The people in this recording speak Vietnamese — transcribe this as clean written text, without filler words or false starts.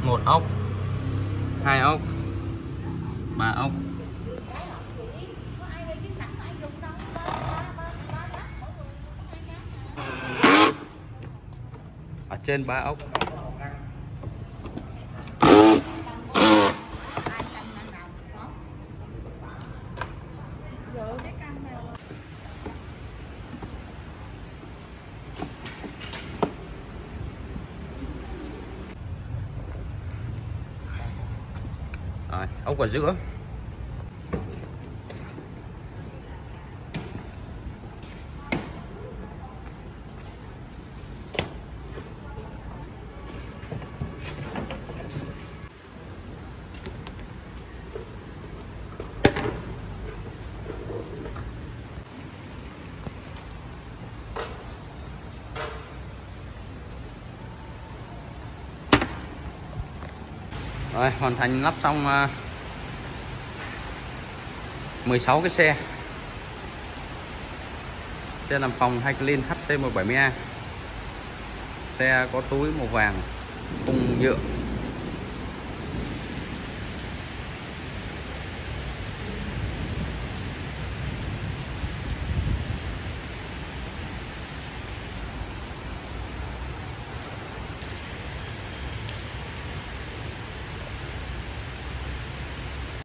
1 ốc, 2 ốc, 3 ốc. Ở trên 3 ốc. Rồi, ốc ở giữa. Rồi, hoàn thành lắp xong 16 cái xe. Xe làm phòng Hiclean HC170A. Xe có túi màu vàng, khung nhựa.